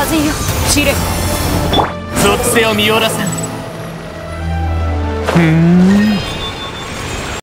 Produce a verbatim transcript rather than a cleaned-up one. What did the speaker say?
風よ散れ。 属性を見下ろさん。ふーん